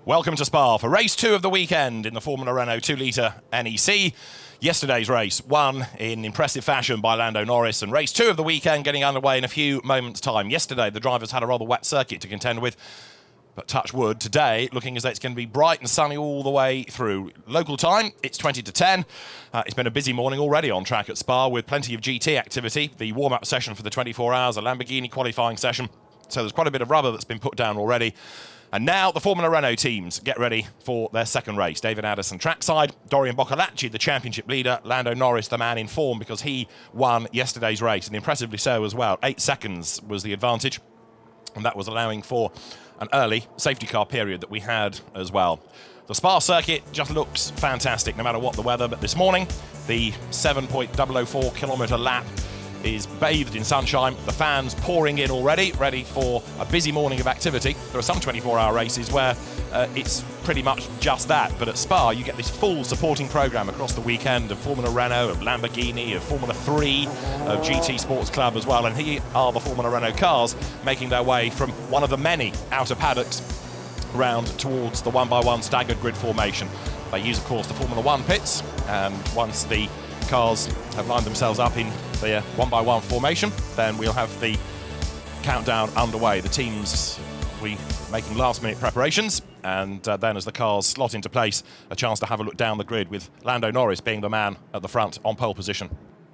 Welcome to Spa for race 2 of the weekend in the Formula Renault 2-litre NEC. Yesterday's race won in impressive fashion by Lando Norris, and race 2 of the weekend getting underway in a few moments' time. Yesterday, the drivers had a rather wet circuit to contend with, but touch wood, today, looking as though it's going to be bright and sunny all the way through. Local time, it's 20 to 10. It's been a busy morning already on track at Spa with plenty of GT activity. The warm-up session for the 24 hours, a Lamborghini qualifying session. So there's quite a bit of rubber that's been put down already. And now the Formula Renault teams get ready for their second race. David Addison trackside, Dorian Boccolacci, the championship leader, Lando Norris, the man in form because he won yesterday's race, and impressively so as well. 8 seconds was the advantage, and that was allowing for an early safety car period that we had as well. The Spa circuit just looks fantastic no matter what the weather, but this morning the 7.004 kilometre lap is bathed in sunshine, the fans pouring in already, ready for a busy morning of activity. There are some 24-hour races where it's pretty much just that, but at Spa you get this full supporting programme across the weekend of Formula Renault, of Lamborghini, of Formula 3, of GT Sports Club as well, and here are the Formula Renault cars making their way from one of the many outer paddocks round towards the one-by-one staggered grid formation. They use, of course, the Formula 1 pits, and once the cars have lined themselves up in the one-by-one formation, then we'll have the countdown underway. The teams will be making last-minute preparations, and then as the cars slot into place, a chance to have a look down the grid with Lando Norris being the man at the front on pole position.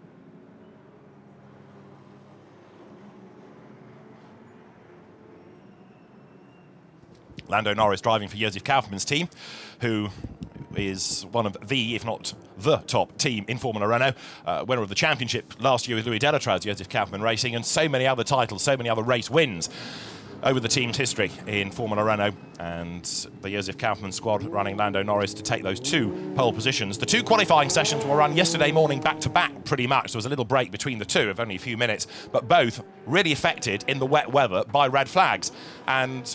Lando Norris driving for Josef Kaufmann's team, who is one of the, if not the top team in Formula Renault. Winner of the championship last year with Louis Delatraz, Josef Kaufmann Racing, and so many other titles, so many other race wins over the team's history in Formula Renault. And the Josef Kaufmann squad running Lando Norris to take those 2 pole positions. The 2 qualifying sessions were run yesterday morning back-to-back pretty much. There was a little break between the 2 of only a few minutes, but both really affected in the wet weather by red flags. And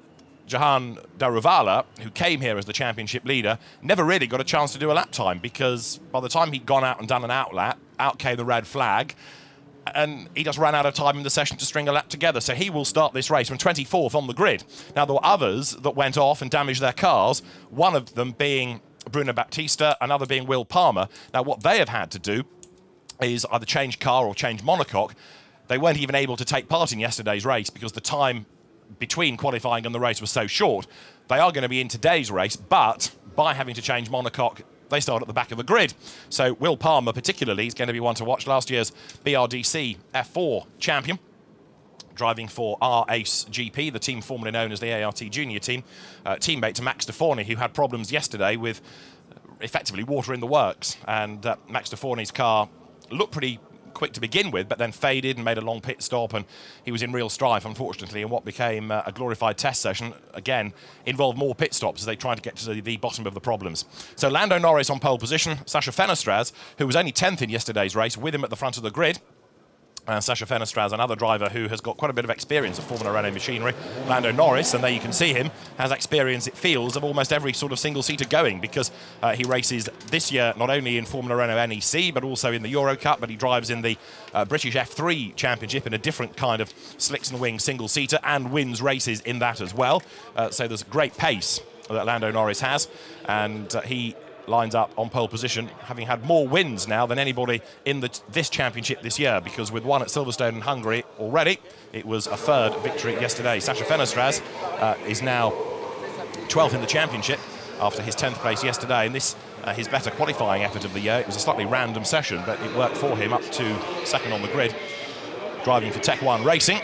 Jehan Daruvala, who came here as the championship leader, never really got a chance to do a lap time because by the time he'd gone out and done an out lap, out came the red flag, and he just ran out of time in the session to string a lap together. So he will start this race from 24th on the grid. Now, there were others that went off and damaged their cars, one of them being Bruno Baptista, another being Will Palmer. Now, what they have had to do is either change car or change monocoque. They weren't even able to take part in yesterday's race because the time between qualifying and the race was so short. They are going to be in today's race, but by having to change monocoque, they start at the back of the grid. So Will Palmer particularly is going to be one to watch. Last year's BRDC F4 champion, driving for R-Ace GP, the team formerly known as the ART Junior team, teammate to Max Deforny, who had problems yesterday with effectively water in the works. And Max Deforny's car looked pretty quick to begin with, but then faded and made a long pit stop, and he was in real strife, unfortunately, in what became a glorified test session. Again, involved more pit stops as they tried to get to the bottom of the problems. So Lando Norris on pole position, Sasha Fenestraz, who was only 10th in yesterday's race, with him at the front of the grid. Sasha Fenestraz, another driver who has got quite a bit of experience of Formula Renault machinery. Lando Norris, and there you can see him, has experience, it feels, of almost every sort of single-seater going, because he races this year not only in Formula Renault NEC, but also in the Euro Cup, but he drives in the British F3 Championship in a different kind of slicks and wings single-seater, and wins races in that as well. So there's great pace that Lando Norris has, and he lines up on pole position, having had more wins now than anybody in this championship this year, because with one at Silverstone in Hungary already, it was a 3rd victory yesterday. Sasha Fenestraz is now 12th in the championship after his 10th place yesterday, and this his better qualifying effort of the year. It was a slightly random session, but it worked for him up to 2nd on the grid, driving for Tech 1 Racing,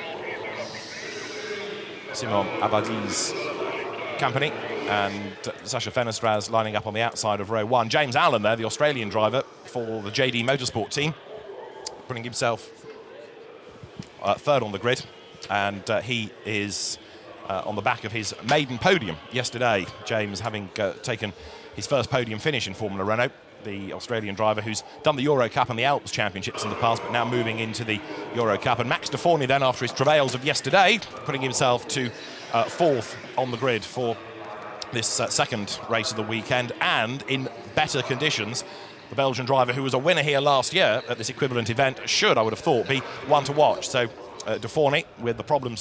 Simon Abadi's company. And Sasha Fenestraz lining up on the outside of row 1. James Allen there, the Australian driver for the JD Motorsport team, putting himself 3rd on the grid, and he is on the back of his maiden podium yesterday. James having taken his first podium finish in Formula Renault, the Australian driver who's done the Euro Cup and the Alps Championships in the past, but now moving into the Euro Cup. And Max Deforny then, after his travails of yesterday, putting himself to 4th on the grid for this second race of the weekend, and in better conditions. The Belgian driver, who was a winner here last year at this equivalent event, should, I would have thought, be one to watch. So Deforny, with the problems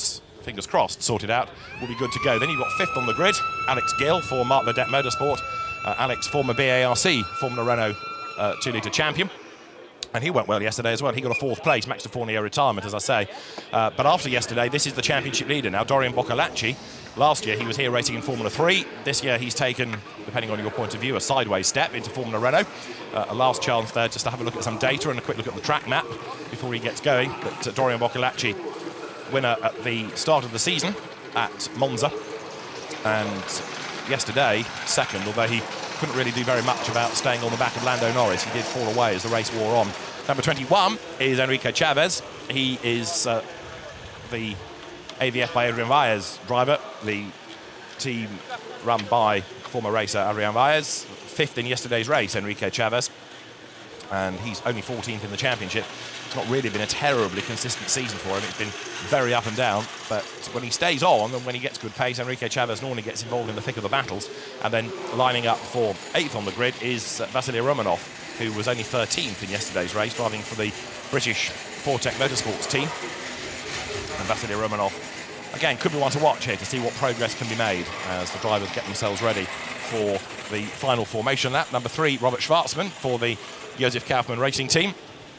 fingers crossed, sorted out, will be good to go. Then you've got 5th on the grid, Alex Gill for Marc Vedette Motorsport. Alex, former BARC Formula Renault 2-litre champion. And he went well yesterday as well. He got a 4th place, Max de Fournier retirement, as I say. But after yesterday, this is the championship leader now, Dorian Boccolacci. Last year, he was here racing in Formula 3. This year, he's taken, depending on your point of view, a sideways step into Formula Renault. A last chance there just to have a look at some data and a quick look at the track map before he gets going. But Dorian Boccolacci, winner at the start of the season at Monza. And yesterday, 2nd, although he couldn't really do very much about staying on the back of Lando Norris. He did fall away as the race wore on. Number 21 is Enrique Chavez. He is the AVF by Adrian Valles driver, the team run by former racer Adrian Valles. 5th in yesterday's race, Enrique Chavez. And he's only 14th in the championship. It's not really been a terribly consistent season for him. It's been very up and down. But when he stays on and when he gets good pace, Enrique Chavez normally gets involved in the thick of the battles. And then lining up for 8th on the grid is Vasily Romanov, who was only 13th in yesterday's race, driving for the British Fortec Motorsports team. And Vasily Romanov, again, could be one to watch here to see what progress can be made as the drivers get themselves ready for the final formation lap. Number 3, Robert Schwarzman for the Josef Kaufmann racing team.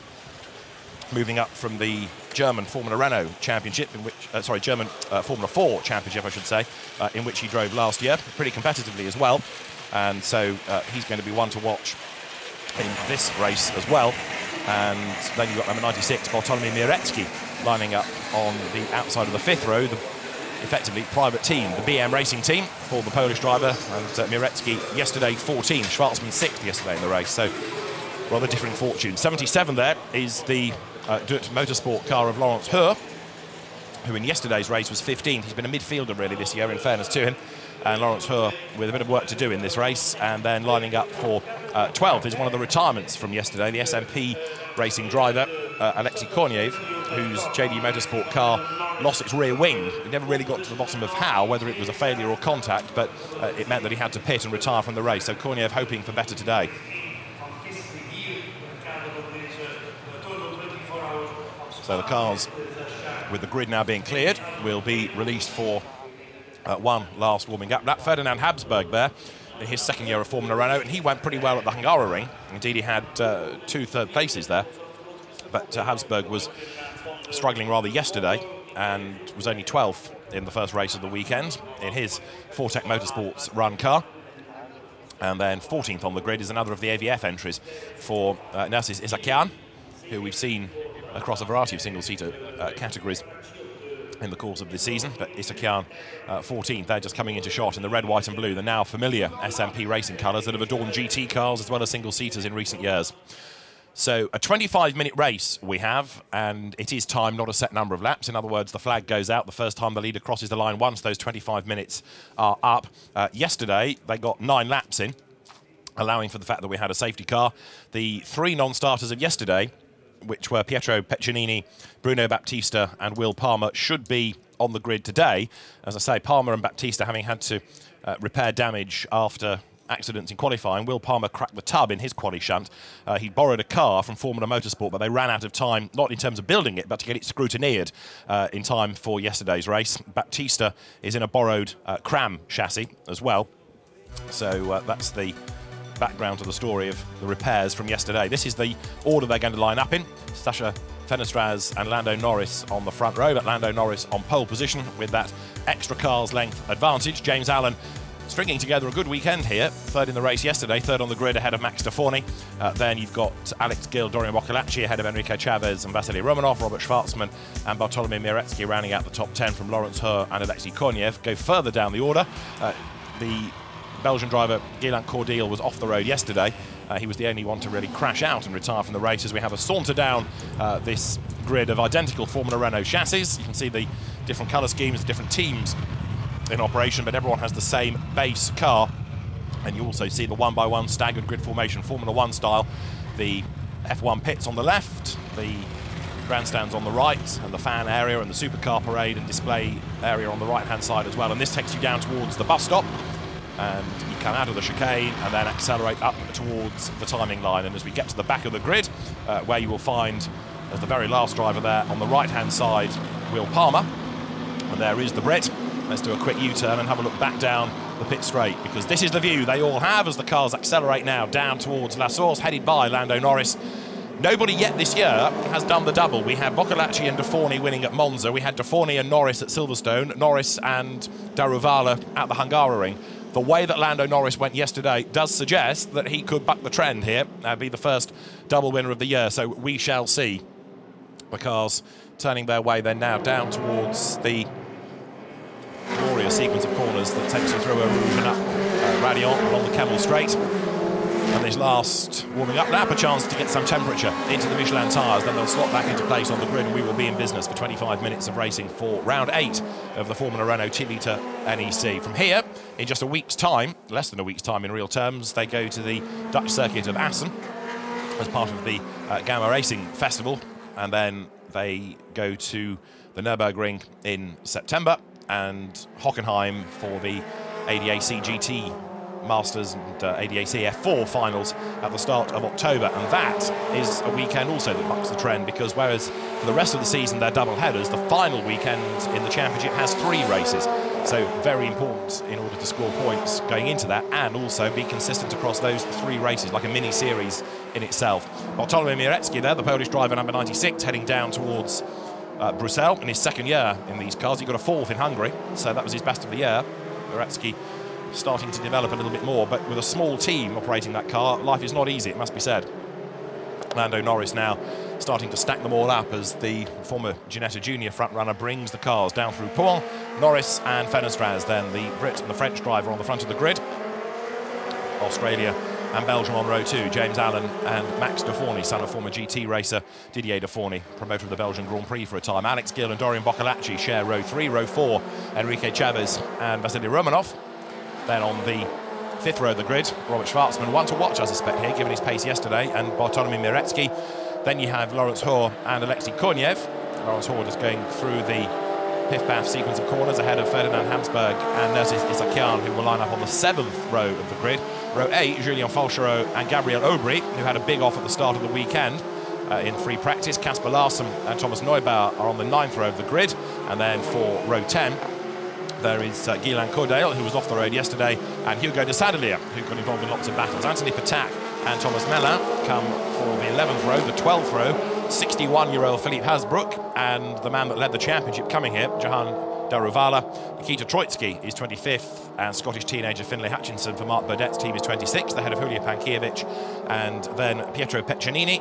Moving up from the German Formula Renault Championship, in which, German Formula 4 Championship, I should say, in which he drove last year, pretty competitively as well. And so he's going to be one to watch in this race as well. And then you've got number 96, Bartolomew Miretsky, lining up on the outside of the 5th row, the effectively private team, the BM racing team for the Polish driver. And Miretsky yesterday 14th, Schwarzman 6th yesterday in the race. So rather differing fortunes. 77 there is the Dutt Motorsport car of Laurence Heur, who in yesterday's race was 15th. He's been a midfielder really this year, in fairness to him. And Laurence Heur with a bit of work to do in this race. And then lining up for 12th is one of the retirements from yesterday, the SMP racing driver, Alexei Korniev, whose JD Motorsport car lost its rear wing. He never really got to the bottom of how, whether it was a failure or contact, but it meant that he had to pit and retire from the race. So Korniev hoping for better today. So the cars, with the grid now being cleared, will be released for one last warming up lap. Ferdinand Habsburg there in his 2nd year of Formula Renault, and he went pretty well at the Hungaroring. Indeed, he had 2 third places there. But Habsburg was struggling rather yesterday and was only 12th in the first race of the weekend in his Fortec Motorsports run car. And then 14th on the grid is another of the AVF entries for Narcis Isakian, who we've seen across a variety of single-seater categories in the course of this season. But Isakian 14th, they're just coming into shot in the red, white and blue, the now familiar SMP racing colours that have adorned GT cars as well as single-seaters in recent years. So a 25-minute race we have, and it is time, not a set number of laps. In other words, the flag goes out the first time the leader crosses the line once those 25 minutes are up. Yesterday, they got 9 laps in, allowing for the fact that we had a safety car. The 3 non-starters of yesterday, which were Pietro Peccinini, Bruno Baptista and Will Palmer, should be on the grid today. As I say, Palmer and Baptista having had to repair damage after accidents in qualifying. Will Palmer cracked the tub in his quali shunt. He borrowed a car from Formula Motorsport, but they ran out of time, not in terms of building it, but to get it scrutineered in time for yesterday's race. Baptista is in a borrowed Cram chassis as well. So that's the background to the story of the repairs from yesterday. This is the order they're going to line up in. Sasha Fenestraz and Lando Norris on the front row, but Lando Norris on pole position with that extra car's length advantage. James Allen stringing together a good weekend here. 3rd in the race yesterday, 3rd on the grid ahead of Max de Fournier. Then you've got Alex Gill, Dorian Boccolacci ahead of Enrique Chavez and Vasily Romanov, Robert Schwarzman and Bartolomew Miretsky rounding out the top 10 from Laurence Heur and Alexei Korniev. Go further down the order. The Belgian driver Guylain Cordial was off the road yesterday. He was the only one to really crash out and retire from the race as we have a saunter down this grid of identical Formula Renault chassis. You can see the different colour schemes, different teams in operation, but everyone has the same base car. And you also see the 1x1 staggered grid formation, Formula 1 style. The F1 pits on the left, the grandstands on the right, and the fan area and the supercar parade and display area on the right-hand side as well. And this takes you down towards the bus stop. And you come out of the chicane and then accelerate up towards the timing line. And as we get to the back of the grid, where you will find, as the very last driver there, on the right-hand side, Will Palmer. And there is the Brit. Let's do a quick U-turn and have a look back down the pit straight, because this is the view they all have as the cars accelerate now down towards La Source, headed by Lando Norris. Nobody yet this year has done the double. We had Boccolacci and De Forni winning at Monza. We had De Forni and Norris at Silverstone, Norris and Daruvala at the Hungaroring. The way that Lando Norris went yesterday does suggest that he could buck the trend here, be the first double winner of the year. So we shall see. The cars turning their way then now down towards the glorious sequence of corners that takes you through Eau Rouge and up Raidillon along the Kemmel Straight. And this last warming up lap, a chance to get some temperature into the Michelin tyres, then they'll slot back into place on the grid and we will be in business for 25 minutes of racing for round 8 of the Formula Renault 2-litre NEC. From here, in just a week's time, less than a week's time in real terms, they go to the Dutch circuit of Assen as part of the Gamma Racing Festival, and then they go to the Nürburgring in September and Hockenheim for the ADAC GT Masters and ADAC F4 finals at the start of October. And that is a weekend also that bucks the trend, because whereas for the rest of the season they're double headers, the final weekend in the championship has 3 races. So very important in order to score points going into that and also be consistent across those 3 races, like a mini-series in itself. Bartolomei Mierecki there, the Polish driver, number 96, heading down towards Brussels in his second year in these cars. He got a 4th in Hungary, so that was his best of the year. Mierecki starting to develop a little bit more, but with a small team operating that car, life is not easy, it must be said. Lando Norris now starting to stack them all up as the former Ginetta Junior front-runner brings the cars down through Pau. Norris and Fenestraz, then the Brit and the French driver on the front of the grid. Australia and Belgium on row 2, James Allen and Max De Forni, son of former GT racer Didier De Forni, promoter of the Belgian Grand Prix for a time. Alex Gill and Dorian Boccolacci share row 3, row 4, Enrique Chavez and Vasily Romanov. Then on the 5th row of the grid, Robert Schwarzman, one to watch, I suspect, here, given his pace yesterday, and Bartolomei Mierecki. Then you have Lawrence Hoare and Alexei Korniev. Lawrence Hoare just going through the piff-paff sequence of corners ahead of Ferdinand Hansberg and Nersis Isakian, who will line up on the 7th row of the grid. Row 8, Julien Falchereau and Gabriel Aubry, who had a big off at the start of the weekend in free practice. Casper Larsen and Thomas Neubauer are on the 9th row of the grid. And then for row 10, there is Guylain Cordale, who was off the road yesterday, and Hugo de Sadelier, who got involved in lots of battles. Anthony Patak and Thomas Mellin come for the 11th row, the 12th row, 61-year-old Philippe Hasbrook, and the man that led the championship coming here, Johan Daruvala. Nikita Troitsky is 25th, and Scottish teenager Finlay Hutchinson for Mark Burdett's team is 26th, ahead of Julia Pankiewicz, and then Pietro Peccinini.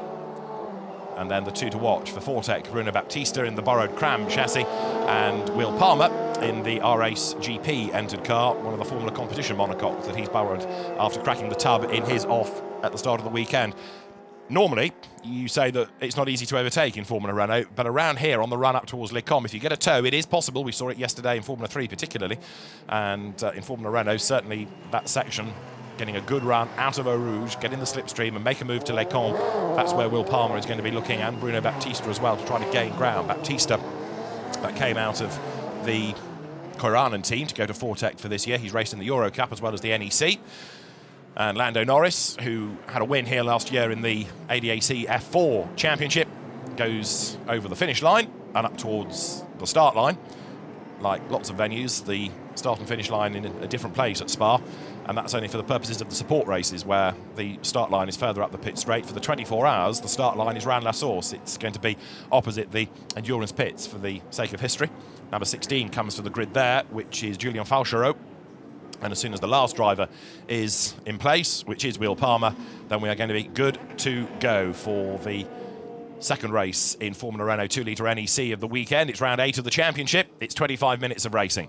And then the 2 to watch for Fortec, Bruno Baptista in the borrowed Cram chassis, and Will Palmer in the R-Ace GP entered car, one of the Formula Competition monocoques that he's borrowed after cracking the tub in his off at the start of the weekend. Normally, you say that it's not easy to overtake in Formula Renault, but around here on the run up towards Les Combes, if you get a tow, it is possible. We saw it yesterday in Formula 3 particularly, and in Formula Renault, certainly that section, getting a good run out of Eau Rouge, get in the slipstream and make a move to Les Combes. That's where Will Palmer is going to be looking, and Bruno Baptista as well, to try to gain ground. Baptista, that came out of the Koiranen team to go to Fortec for this year. He's raced in the Euro Cup as well as the NEC. And Lando Norris, who had a win here last year in the ADAC F4 Championship, goes over the finish line and up towards the start line. Like lots of venues, the start and finish line in a different place at Spa, and that's only for the purposes of the support races, where the start line is further up the pit straight. For the 24 hours, the start line is round La Source. It's going to be opposite the endurance pits for the sake of history. Number 16 comes to the grid there, which is Julien Falchereau. And as soon as the last driver is in place, which is Will Palmer, then we are going to be good to go for the second race in Formula Renault 2-litre NEC of the weekend. It's round 8 of the championship. It's 25 minutes of racing.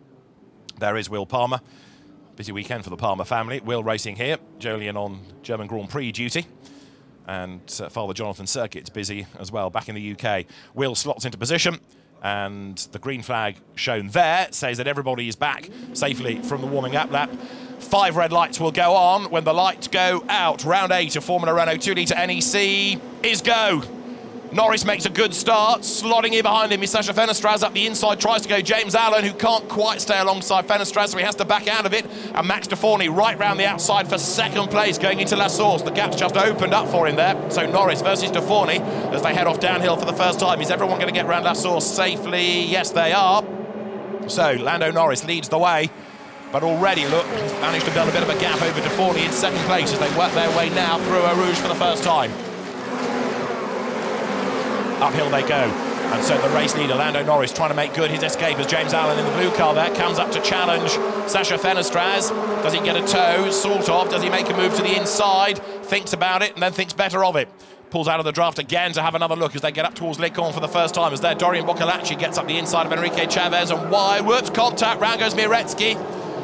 There is Will Palmer. Busy weekend for the Palmer family. Will racing here, Jolyon on German Grand Prix duty. And Father Jonathan Circuit's busy as well, back in the UK. Will slots into position, and the green flag shown there says that everybody is back safely from the warming up lap. 5 red lights will go on when the lights go out. Round 8 of Formula Renault 2-litre NEC is go. Norris makes a good start, slotting in behind him is Sacha Fenestraz. Up the inside tries to go James Allen, who can't quite stay alongside Fenestraz, so he has to back out of it. And Max De Forni right round the outside for second place going into La Source. The gap's just opened up for him there. So Norris versus De Forni as they head off downhill for the first time. Is everyone going to get round La Source safely? Yes, they are. So Lando Norris leads the way, but already, look, he's managed to build a bit of a gap over De Forney in second place as they work their way now through Eau Rouge for the first time. Uphill they go. And so the race leader, Lando Norris, trying to make good his escape as James Allen in the blue car there comes up to challenge Sacha Fenestraz. Does he get a tow? Sort of. Does he make a move to the inside? Thinks about it and then thinks better of it. Pulls out of the draft again to have another look as they get up towards Les Combes for the first time. As there, Dorian Boccolacci gets up the inside of Enrique Chavez and wide. Whoops, contact. Round goes Miretsky.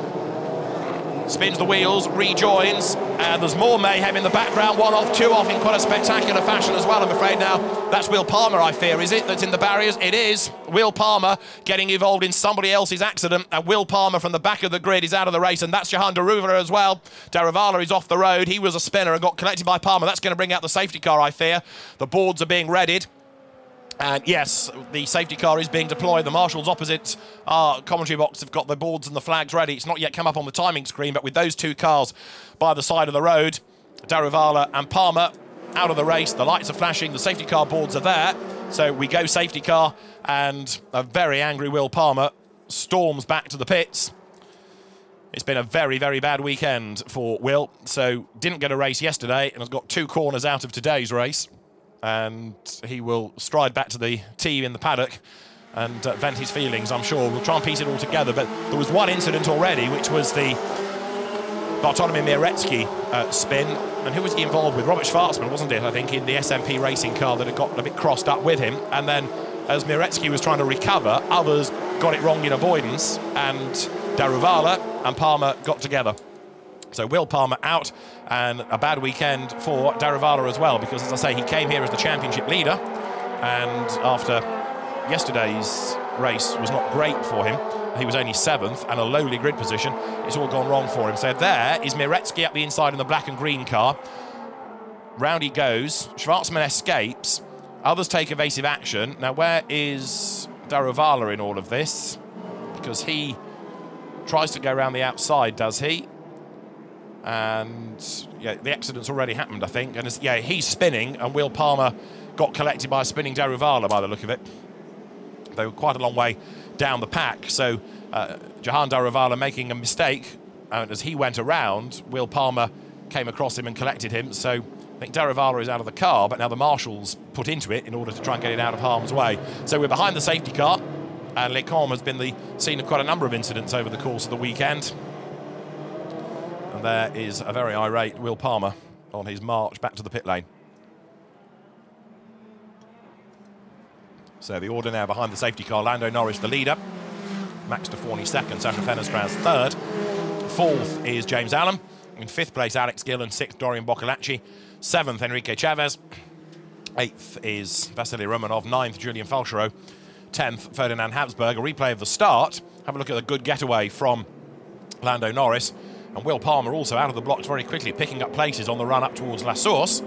Spins the wheels, rejoins, and there's more mayhem in the background. 1 off, 2 off in quite a spectacular fashion as well, I'm afraid now. That's Will Palmer, I fear, is it, that's in the barriers? It is. Will Palmer getting involved in somebody else's accident, and Will Palmer from the back of the grid is out of the race, and that's Jehan Daruvala as well. Daruvala is off the road. He was a spinner and got collected by Palmer. That's going to bring out the safety car, I fear. The boards are being readied. And yes, the safety car is being deployed. The marshals opposite our commentary box have got the boards and the flags ready. It's not yet come up on the timing screen, but with those 2 cars by the side of the road, Daruvala and Palmer out of the race. The lights are flashing. The safety car boards are there. So we go safety car, and a very angry Will Palmer storms back to the pits. It's been a very, very bad weekend for Will. So didn't get a race yesterday and has got 2 corners out of today's race. And he will stride back to the team in the paddock and vent his feelings, I'm sure. We'll try and piece it all together, but there was one incident already, which was the Bartolomei Miretsky spin. And who was he involved with? Robert Schwarzman, wasn't it, I think, in the SMP racing car that had got a bit crossed up with him. And then as Miretsky was trying to recover, others got it wrong in avoidance, and Daruvala and Palmer got together. So Will Palmer out, and a bad weekend for Daruvala as well, because, as I say, he came here as the championship leader, and after yesterday's race was not great for him, he was only 7th and a lowly grid position. It's all gone wrong for him. So there is Miretsky up the inside in the black and green car. Round he goes. Schwarzman escapes. Others take evasive action. Now, where is Daruvala in all of this? Because he tries to go around the outside, does he? And yeah, the accident's already happened, I think. And yeah, he's spinning, and Will Palmer got collected by a spinning Daruvala by the look of it. They were quite a long way down the pack. So Jehan Daruvala making a mistake, and as he went around, Will Palmer came across him and collected him. So I think Daruvala is out of the car, but now the marshals put into it in order to try and get it out of harm's way. So we're behind the safety car, and Les Combes has been the scene of quite a number of incidents over the course of the weekend. And there is a very irate Will Palmer on his march back to the pit lane. So the order now behind the safety car: Lando Norris the leader, Max De Forney second, Sacha Fenestraz third, 4th is James Allen, in 5th place Alex Gill, and 6th Dorian Boccolacci, 7th Enrique Chavez, 8th is Vasily Romanov, 9th Julian Falchereau, 10th Ferdinand Habsburg. A replay of the start. Have a look at the good getaway from Lando Norris. And Will Palmer also out of the blocks very quickly, picking up places on the run up towards La Source.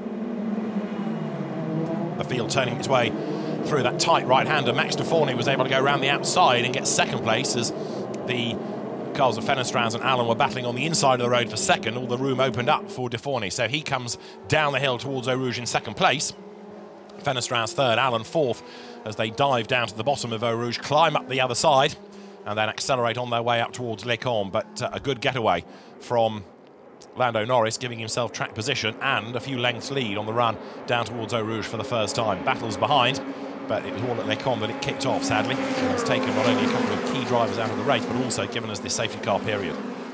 The field turning its way through that tight right-hander. Max De Forney was able to go around the outside and get 2nd place as the cars of Fenestraz and Allen were battling on the inside of the road for 2nd. All the room opened up for De Forney. So he comes down the hill towards Eau Rouge in 2nd place. Fenestraz 3rd, Allen 4th, as they dive down to the bottom of Eau Rouge, climb up the other side, and then accelerate on their way up towards Les Combes. But a good getaway from Lando Norris, giving himself track position and a few lengths lead on the run down towards Eau Rouge for the first time. Battles behind, but it was all at Les Combes that it kicked off, sadly. And it's taken not only a couple of key drivers out of the race, but also given us this safety car period.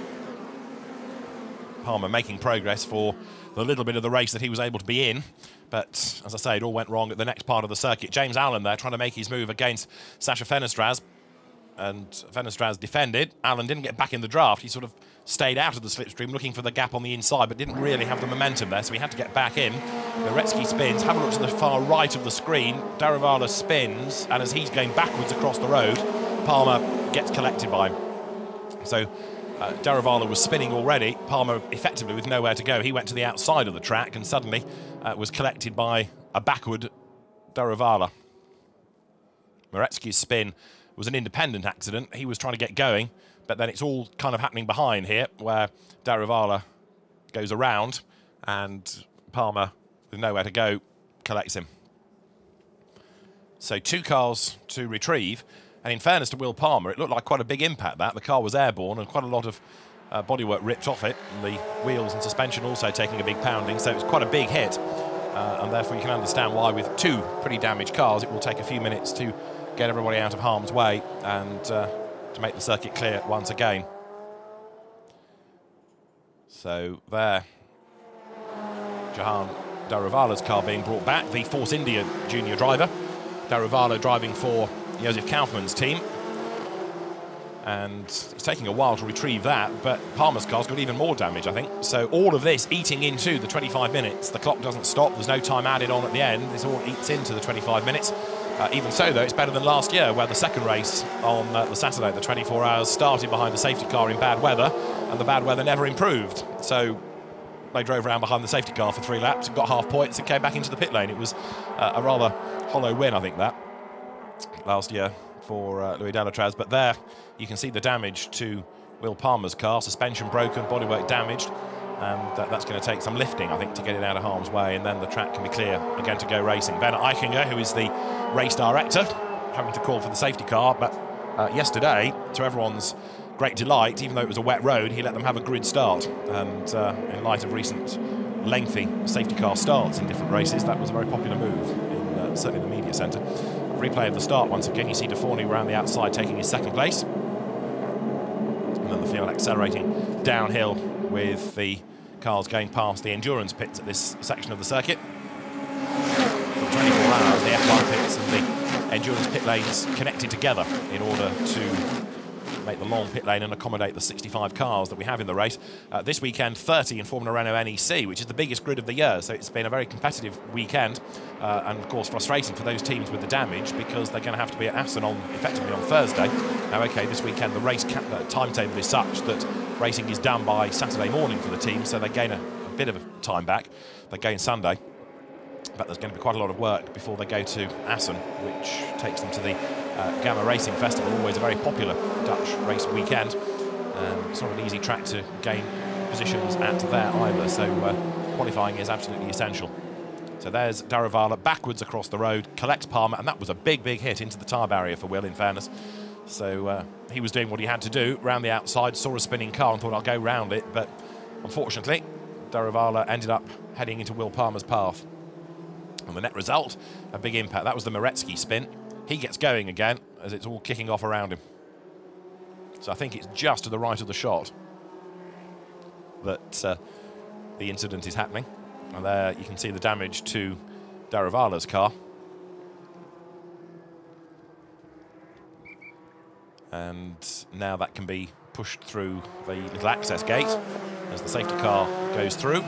Palmer making progress for the little bit of the race that he was able to be in. But, as I say, it all went wrong at the next part of the circuit. James Allen there trying to make his move against Sacha Fenestraz. And Fenestraz defended. Allen didn't get back in the draft. He sort of stayed out of the slipstream, looking for the gap on the inside, but didn't really have the momentum there, so he had to get back in. Miretsky spins. Have a look to the far right of the screen. Daruvala spins, and as he's going backwards across the road, Palmer gets collected by him. So Daruvala was spinning already. Palmer effectively with nowhere to go. He went to the outside of the track and suddenly was collected by a backward Daruvala. Miretsky's spin was an independent accident. He was trying to get going, but then it's all kind of happening behind here, where Daruvala goes around and Palmer, with nowhere to go, collects him. So 2 cars to retrieve, And in fairness to Will Palmer, it looked like quite a big impact that. The car was airborne and quite a lot of bodywork ripped off it. And the wheels and suspension also taking a big pounding, so it was quite a big hit. And therefore you can understand why with two pretty damaged cars it will take a few minutes to get everybody out of harm's way and to make the circuit clear once again. So there, Jahan Daruvalala's car being brought back, the Force India junior driver. Daruvala driving for Josef Kaufmann's team. And it's taking a while to retrieve that, but Palmer's car's got even more damage, I think. So all of this eating into the 25 minutes. The clock doesn't stop. There's no time added on at the end. This all eats into the 25 minutes. Even so, though, it's better than last year, where the second race on the Saturday, the 24 hours, started behind the safety car in bad weather, and the bad weather never improved. So they drove around behind the safety car for 3 laps, got half points, and came back into the pit lane. It was a rather hollow win, I think, that last year for Louis Delatraz. But there you can see the damage to Will Palmer's car, suspension broken, bodywork damaged, and that's going to take some lifting, I think, to get it out of harm's way, and then the track can be clear again to go racing. Werner Eichinger, who is the race director, having to call for the safety car, but yesterday, to everyone's great delight, even though it was a wet road, he let them have a grid start, and in light of recent lengthy safety car starts in different races, that was a very popular move in certainly the media centre. Replay of the start once again, you see De Forny around the outside taking his second place, and then the field accelerating downhill with the cars going past the endurance pits at this section of the circuit. For 24 hours, the F1 pits and the endurance pit lanes connected together in order to make the long pit lane and accommodate the 65 cars that we have in the race. This weekend, 30 in Formula Renault NEC, which is the biggest grid of the year, so it's been a very competitive weekend, and of course frustrating for those teams with the damage, because they're going to have to be at Assen effectively on Thursday. Now, okay, this weekend the race timetable is such that racing is done by Saturday morning for the team, so they gain a bit of time back. They gain Sunday, but there's going to be quite a lot of work before they go to Assen, which takes them to the Gamma Racing Festival, always a very popular Dutch race weekend. It's not an easy track to gain positions at there either, so qualifying is absolutely essential. So there's Daruvala backwards across the road, collects Palmer, and that was a big, big hit into the tyre barrier for Will, in fairness. So he was doing what he had to do, round the outside, saw a spinning car and thought, I'll go round it, but unfortunately, Daruvala ended up heading into Will Palmer's path. And the net result, a big impact. That was the Moretzky spin. He gets going again as it's all kicking off around him. So I think it's just to the right of the shot that the incident is happening. And there you can see the damage to Daruvala's car. And now that can be pushed through the little access gate as the safety car goes through.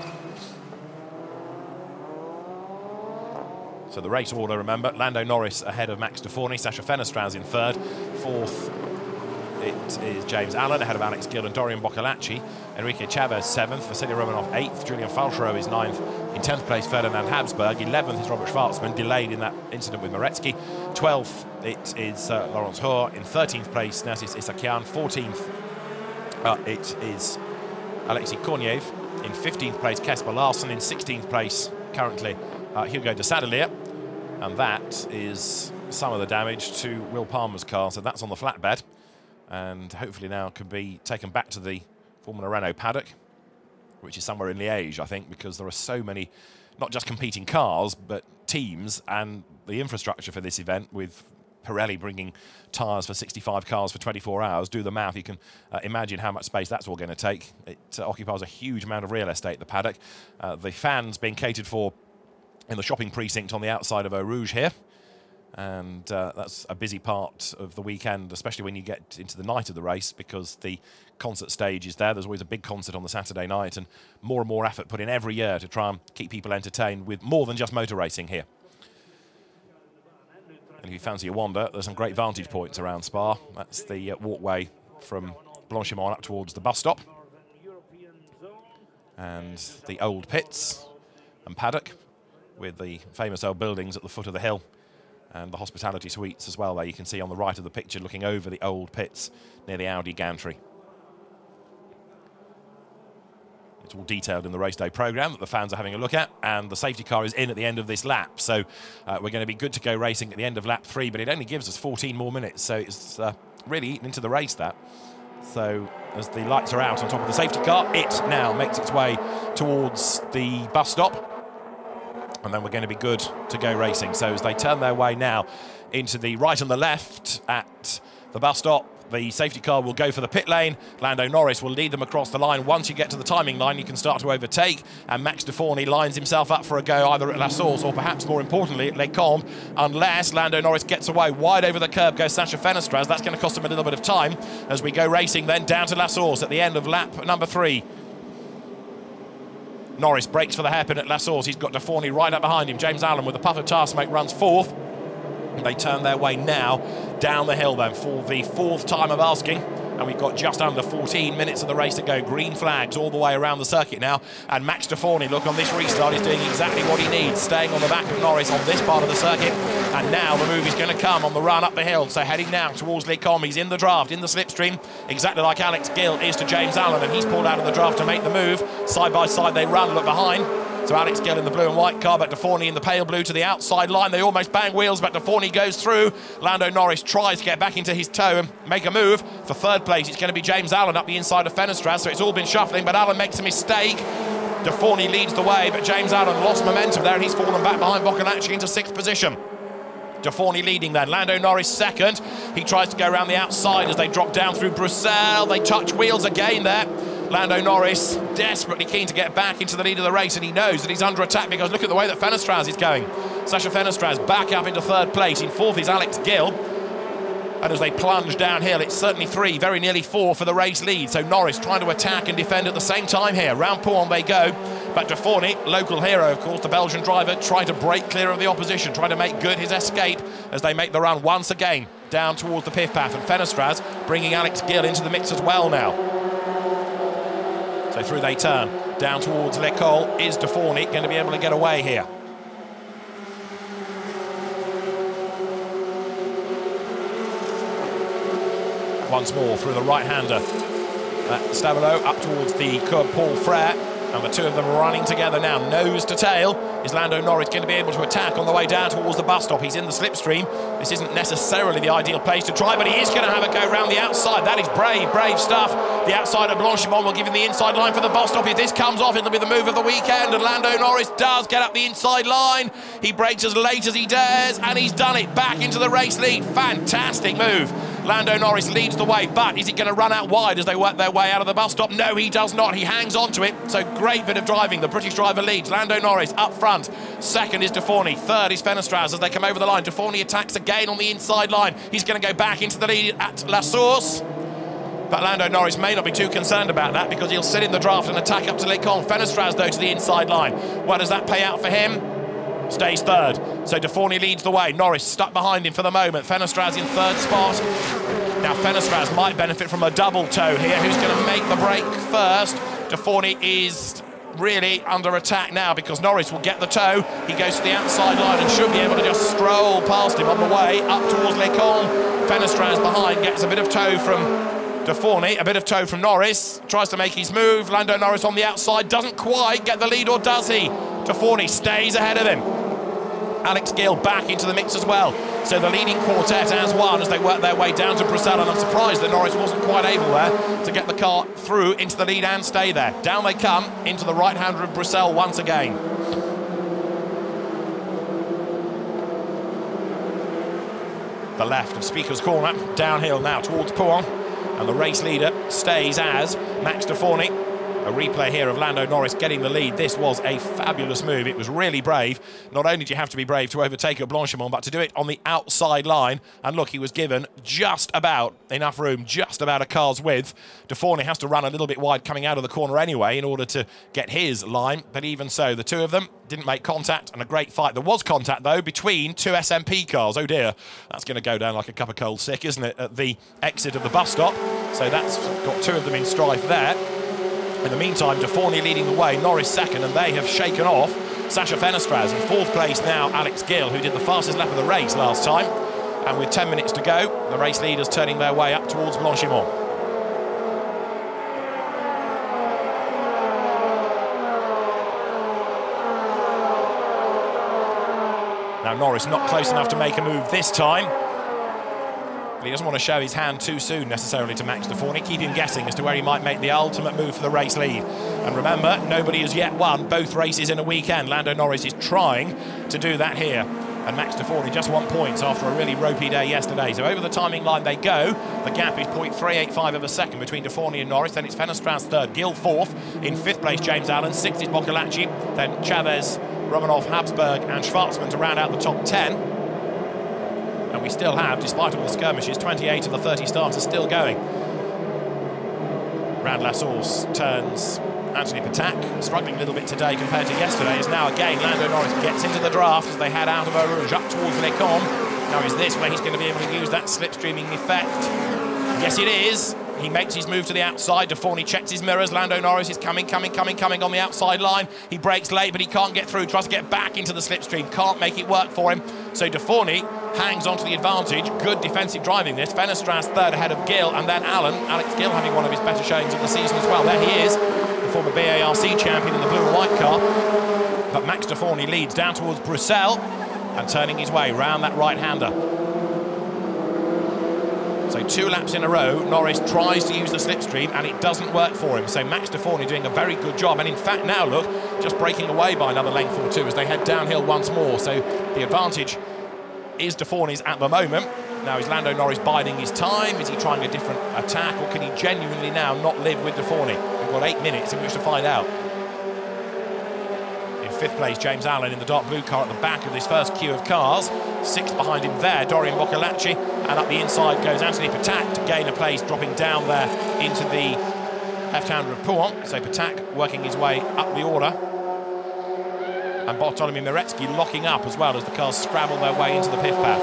So the race order, remember, Lando Norris ahead of Max De Forny, Sasha Fennestrauss in third. Fourth, it is James Allen ahead of Alex Gill and Dorian Boccolacci. Enrique Chavez seventh, Vasily Romanov eighth, Julian Falchero is ninth. In 10th place, Ferdinand Habsburg. 11th is Robert Schwarzman, delayed in that incident with Moretzky. 12th, it is Laurence Hoare. In 13th place, Narcis Isakian. 14th, it is Alexei Korniev. In 15th place, Kasper Larsson. In 16th place, currently, Hugo de Sadelier. And that is some of the damage to Will Palmer's car. So that's on the flatbed, and hopefully now can be taken back to the Formula Renault paddock, which is somewhere in Liège, I think, because there are so many, not just competing cars, but teams, and the infrastructure for this event with Pirelli bringing tyres for 65 cars for 24 hours. Do the math, you can imagine how much space that's all going to take. It occupies a huge amount of real estate, the paddock. The fans being catered for in the shopping precinct on the outside of Eau Rouge here. And that's a busy part of the weekend, especially when you get into the night of the race, because the concert stage is there. There's always a big concert on the Saturday night, and more effort put in every year to try and keep people entertained with more than just motor racing here. And if you fancy a wander, there's some great vantage points around Spa. That's the walkway from Blanchimont up towards the bus stop. And the old pits and paddock with the famous old buildings at the foot of the hill, and the hospitality suites as well, there you can see on the right of the picture looking over the old pits near the Audi gantry. It's all detailed in the race day programme that the fans are having a look at, and the safety car is in at the end of this lap. So we're going to be good to go racing at the end of lap 3, but it only gives us 14 more minutes, so it's really eaten into the race, that. So as the lights are out on top of the safety car, it now makes its way towards the bus stop, and then we're going to be good to go racing. So as they turn their way now into the right and the left at the bus stop, the safety car will go for the pit lane. Lando Norris will lead them across the line. Once you get to the timing line, you can start to overtake. And Max Deforny lines himself up for a go either at La Source or perhaps more importantly at Les Combes, unless Lando Norris gets away. Wide over the curb goes Sacha Fenestraz. That's going to cost him a little bit of time as we go racing then down to La Source at the end of lap number 3. Norris breaks for the hairpin at La Source. He's got Deforny right up behind him. James Allen with a puff of tar smoke runs 4th. They turn their way now down the hill then for the 4th time of asking, and we've got just under 14 minutes of the race to go. Green flags all the way around the circuit now, and Max Deforny, look, on this restart is doing exactly what he needs, staying on the back of Norris on this part of the circuit, and now the move is going to come on the run up the hill. So heading now towards Les Combes, he's in the draft, in the slipstream, exactly like Alex Gill is to James Allen, and he's pulled out of the draft to make the move. Side by side they run, look behind. So Alex Gill in the blue and white car, but Deforny in the pale blue to the outside line. They almost bang wheels, but Deforny goes through. Lando Norris tries to get back into his toe and make a move. For 3rd place, it's going to be James Allen up the inside of Fenestraz, so it's all been shuffling, but Allen makes a mistake. Deforny leads the way, but James Allen lost momentum there, and he's fallen back behind Boccolacci into 6th position. Deforny leading then, Lando Norris 2nd. He tries to go around the outside as they drop down through Bruxelles. They touch wheels again there. Lando Norris desperately keen to get back into the lead of the race, and he knows that he's under attack because look at the way that Fenestraz is going. Sacha Fenestraz back up into 3rd place. In 4th is Alex Gill. And as they plunge downhill, it's certainly 3, very nearly 4 for the race lead. So Norris trying to attack and defend at the same time here. Round Pouhon they go. But Deforny, local hero, of course, the Belgian driver, trying to break clear of the opposition, trying to make good his escape as they make the run once again down towards the pith path. And Fenestraz bringing Alex Gill into the mix as well now. So through they turn, down towards L'École. Is Deforny going to be able to get away here? Once more through the right-hander. Stavelot up towards the Cours Paul Frère. And the 2 of them running together now, nose to tail. Is Lando Norris going to be able to attack on the way down towards the bus stop? He's in the slipstream. This isn't necessarily the ideal place to try, but he is going to have a go round the outside. That is brave, brave stuff. The outside of Blanchimont will give him the inside line for the bus stop. If this comes off, it'll be the move of the weekend, and Lando Norris does get up the inside line. He breaks as late as he dares, and he's done it. Back into the race lead. Fantastic move. Lando Norris leads the way, but is he going to run out wide as they work their way out of the bus stop? No, he does not. He hangs on to it. So great bit of driving. The British driver leads. Lando Norris up front. 2nd is Deforny. 3rd is Fenestraz as they come over the line. Deforny attacks again on the inside line. He's going to go back into the lead at La Source. But Lando Norris may not be too concerned about that because he'll sit in the draft and attack up to Les Combes. Fenestraz, though, to the inside line. What does that pay out for him? Stays 3rd. So Deforny leads the way. Norris stuck behind him for the moment. Fenestraz in 3rd spot. Now Fenestraz might benefit from a double toe here. Who's going to make the break first? Deforny is really under attack now because Norris will get the toe. He goes to the outside line and should be able to just stroll past him on the way up towards Les Combes. Fenestraz behind gets a bit of toe from Deforny, a bit of toe from Norris. Tries to make his move. Lando Norris on the outside doesn't quite get the lead, or does he? Deforny stays ahead of him. Alex Gill back into the mix as well. So the leading quartet as one as they work their way down to Bruxelles, and I'm surprised that Norris wasn't quite able there to get the car through into the lead and stay there. Down they come into the right-hander of Bruxelles once again. The left of Speaker's Corner, downhill now towards Pouhon, and the race leader stays as Max Deforny. A replay here of Lando Norris getting the lead. This was a fabulous move. It was really brave. Not only do you have to be brave to overtake at Blanchimont, but to do it on the outside line. And look, he was given just about enough room, just about a car's width. Deforny has to run a little bit wide coming out of the corner anyway in order to get his line. But even so, the 2 of them didn't make contact, and a great fight. There was contact, though, between 2 SMP cars. Oh, dear. That's going to go down like a cup of cold sick, isn't it, at the exit of the bus stop. So that's got 2 of them in strife there. In the meantime, Deforny leading the way, Norris 2nd, and they have shaken off Sacha Fenestraz. In 4th place now, Alex Gill, who did the fastest lap of the race last time. And with 10 minutes to go, the race leaders turning their way up towards Blanchimont. Now Norris not close enough to make a move this time. But he doesn't want to show his hand too soon necessarily to Max Deforny, keep him guessing as to where he might make the ultimate move for the race lead. And remember, nobody has yet won both races in a weekend. Lando Norris is trying to do that here. And Max Deforny just 1 point after a really ropey day yesterday. So over the timing line they go. The gap is 0.385 of a second between Deforny and Norris. Then it's Fenestras third, Gill fourth. In fifth place, James Allen. Sixth is Boccolacci. Then Chavez, Romanov, Habsburg and Schwartzman to round out the top 10. And we still have, despite all the skirmishes, 28 of the 30 starters still going. Round La Source turns Anthony Patak, struggling a little bit today compared to yesterday, is now again Lando Norris gets into the draft as they head out of Eau Rouge up towards Les Combes. Now is this where he's going to be able to use that slipstreaming effect? Yes it is. He makes his move to the outside. Deforny checks his mirrors. Lando Norris is coming on the outside line. He breaks late, but he can't get through. Tries to get back into the slipstream. Can't make it work for him. So Deforny hangs on to the advantage. Good defensive driving this. Fenestras third ahead of Gill, and then Allen. Alex Gill having one of his better showings of the season as well. There he is, the former BARC champion in the blue and white car. But Max Deforny leads down towards Bruxelles and turning his way round that right-hander. So 2 laps in a row, Norris tries to use the slipstream and it doesn't work for him. So Max Deforny doing a very good job, and in fact now look, just breaking away by another length or two as they head downhill once more. So the advantage is Deforny's at the moment. Now is Lando Norris biding his time? Is he trying a different attack, or can he genuinely now not live with Deforny? We've got 8 minutes in which to find out. In fifth place, James Allen in the dark blue car at the back of this first queue of cars. Sixth behind him there, Dorian Boccolacci. And up the inside goes Anthony Patak to gain a place, dropping down there into the left-hander of Pouhon. So Patak working his way up the order. And Bartolomei Miretsky locking up as well as the cars scrabble their way into the pith path.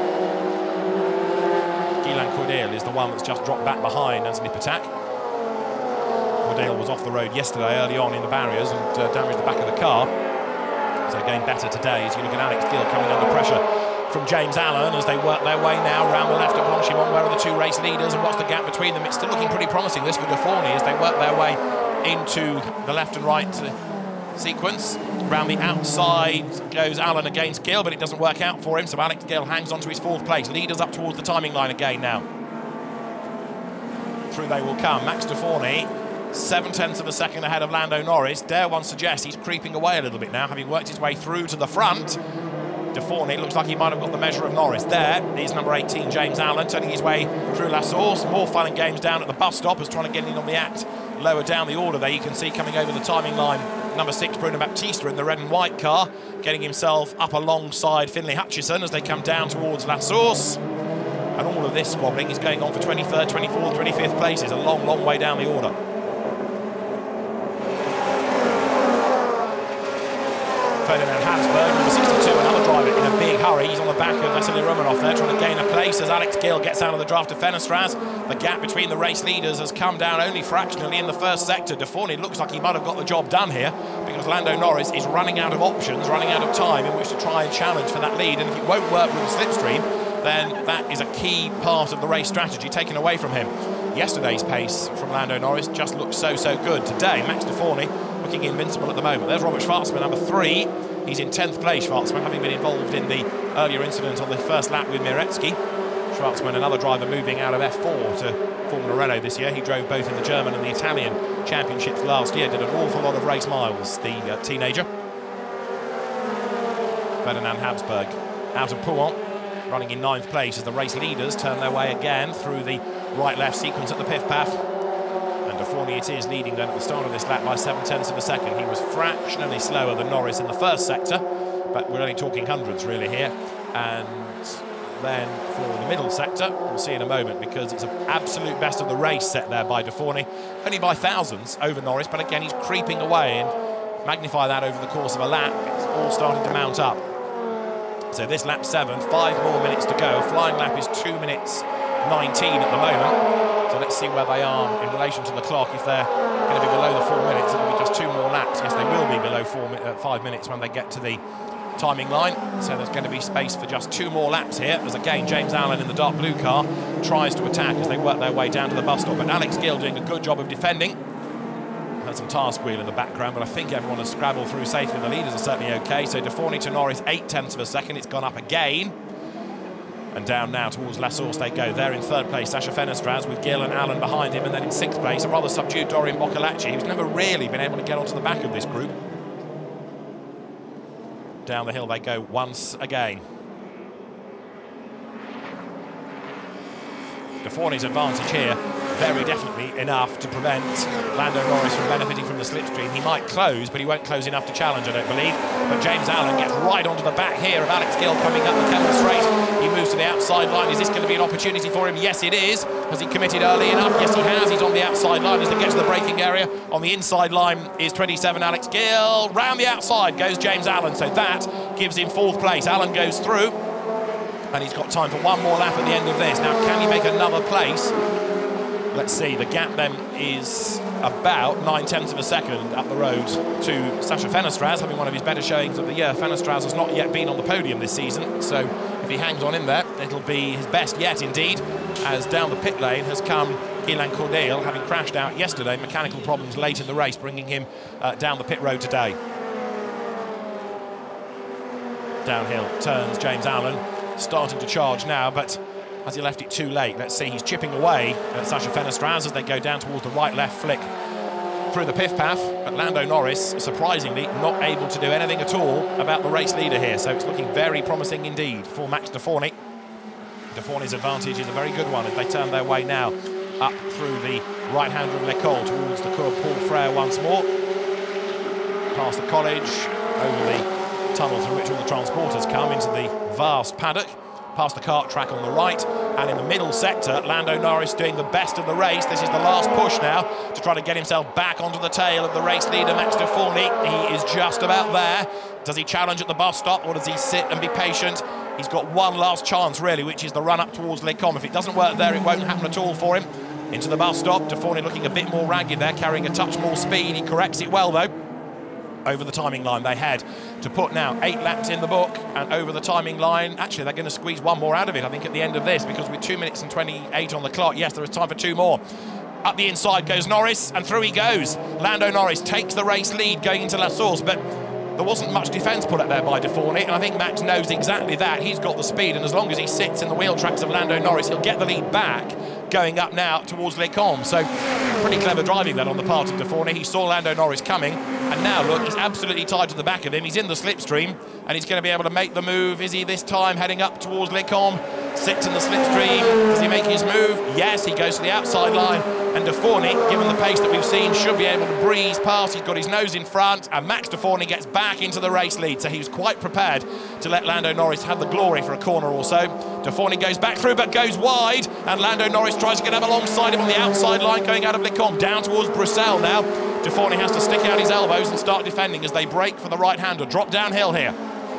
Guilain Cordeil is the one that's just dropped back behind Anthony Patak. Cordeil was off the road yesterday early on in the barriers and damaged the back of the car. So again better today as you look at Alex Gill coming under pressure from James Allen as they work their way now round the left of Blanchimont. Where are the 2 race leaders and what's the gap between them? It's still looking pretty promising this for Deforny as they work their way into the left and right sequence. Round the outside goes Allen against Gill, but it doesn't work out for him, so Alex Gill hangs on to his 4th place. Leaders up towards the timing line again now. Through they will come. Max Deforny 7/10 of a second ahead of Lando Norris. Dare one suggests he's creeping away a little bit now, having worked his way through to the front. Deforny looks like he might have got the measure of Norris. There is number 18, James Allen, turning his way through La Source. More fun and games down at the bus stop as trying to get in on the act. Lower down the order there, you can see coming over the timing line, number 6, Bruno Baptista in the red and white car, getting himself up alongside Finlay Hutchison as they come down towards La Source. And all of this squabbling is going on for 23rd, 24th, 25th places, a long, long way down the order. Ferdinand Habsburg, number 62, another driver in a big hurry. He's on the back of Vasily Romanov there, trying to gain a place as Alex Gill gets out of the draft of Fenestras. The gap between the race leaders has come down only fractionally in the first sector. Deforny looks like he might have got the job done here because Lando Norris is running out of options, running out of time in which to try and challenge for that lead. And if it won't work with the slipstream, then that is a key part of the race strategy taken away from him. Yesterday's pace from Lando Norris just looked so good. Today, Max Deforny looking invincible at the moment. There's Robert Schwartzman, number 3. He's in 10th place, Schwartzman, having been involved in the earlier incident on the first lap with Miretsky. Schwartzman, another driver moving out of F4 to Formula Renault this year. He drove both in the German and the Italian championships last year, did an awful lot of race miles, the teenager. Ferdinand Habsburg out of Pouhon, running in 9th place as the race leaders turn their way again through the right-left sequence at the pith path. And Deforny it is leading then at the start of this lap by 7/10 of a second. He was fractionally slower than Norris in the first sector, but we're only talking hundredths really here. And then for the middle sector, we'll see in a moment, because it's an absolute best of the race set there by Deforny, only by thousands over Norris, but again he's creeping away, and magnify that over the course of a lap, it's all starting to mount up. So this lap 7, 5 more minutes to go. Flying lap is 2 minutes 19 at the moment. So let's see where they are in relation to the clock. If they're going to be below the 4 minutes, it'll be just 2 more laps. Yes, they will be below 5 minutes when they get to the timing line. So there's going to be space for just 2 more laps here, as again James Allen in the dark blue car tries to attack as they work their way down to the bus stop. But Alex Gill doing a good job of defending. has some task wheel in the background, but I think everyone has scrabbled through safely. The leaders are certainly okay. So De Forney to Norris, 0.8 of a second. It's gone up again. And down now towards La Source they go. They're in third place, Sacha Fenestraz, with Gill and Allen behind him. And then in sixth place, a rather subdued Dorian Boccolacci, who's never really been able to get onto the back of this group. Down the hill they go once again. De Forney's advantage here, very definitely enough to prevent Lando Norris from benefiting from the slipstream. He might close, but he won't close enough to challenge, I don't believe. But James Allen gets right onto the back here of Alex Gill coming up the Kemmel Straight. He moves to the outside line. Is this going to be an opportunity for him? Yes, it is. Has he committed early enough? Yes, he has. He's on the outside line as they get to the braking area. On the inside line is 27 Alex Gill. Round the outside goes James Allen, so that gives him fourth place. Allen goes through, and he's got time for one more lap at the end of this. Now, can he make another place? Let's see, the gap then is about 0.9 of a second up the road to Sacha Fenestraz, having one of his better showings of the year. Fenestraz has not yet been on the podium this season, so if he hangs on in there, it'll be his best yet indeed, as down the pit lane has come Guylain Cordeil, having crashed out yesterday. Mechanical problems late in the race, bringing him down the pit road today. Downhill turns James Allen, starting to charge now, but has he left it too late? Let's see, he's chipping away at Sacha Fenestraz as they go down towards the right-left flick through the piff-paff, but Lando Norris, surprisingly, not able to do anything at all about the race leader here, so it's looking very promising indeed for Max De Forney. De Forney's advantage is a very good one as they turn their way now up through the right-hander of L'École towards the Cours Paul Frère once more, past the college, over the tunnel through which all the transporters come into the vast paddock, past the kart track on the right, and in the middle sector, Lando Norris doing the best of the race. This is the last push now to try to get himself back onto the tail of the race leader, Max De Forney. He is just about there. Does he challenge at the bus stop, or does he sit and be patient? He's got one last chance, really, which is the run up towards Les Combes. If it doesn't work there, it won't happen at all for him. Into the bus stop, De Forney looking a bit more ragged there, carrying a touch more speed. He corrects it well, though. Over the timing line they head to put now 8 laps in the book, and over the timing line, actually they're going to squeeze one more out of it, I think, at the end of this, because with 2 minutes and 28 on the clock, yes, there is time for 2 more. Up the inside goes Norris, and through he goes. Lando Norris takes the race lead going into La Source, but there wasn't much defence put up there by De Forney, and I think Max knows exactly that. He's got the speed, and as long as he sits in the wheel tracks of Lando Norris, he'll get the lead back going up now towards Les Combes. So pretty clever driving that on the part of De Forney. He saw Lando Norris coming, and now look, he's absolutely tied to the back of him. He's in the slipstream, and he's going to be able to make the move. Is he this time heading up towards Les Combes? Sits in the slipstream. Does he make his move? Yes, he goes to the outside line, and De Forney, given the pace that we've seen, should be able to breeze past. He's got his nose in front, and Max De Forney gets back into the race lead, so he was quite prepared to let Lando Norris have the glory for a corner or so. De Forney goes back through, but goes wide, and Lando Norris tries to get up alongside him on the outside line, going out of Les Combes, down towards Bruxelles now. De Forney has to stick out his elbows and start defending as they break for the right-hander. Drop downhill here.